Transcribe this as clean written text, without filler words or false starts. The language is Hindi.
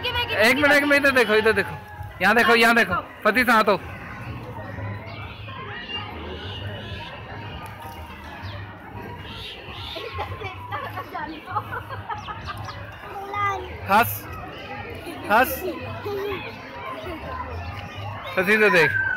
एक मिनट, इधर देखो, इधर देखो, यहाँ देखो, यहाँ देखो, पति से हाथों। हंस हंस, पति से देख।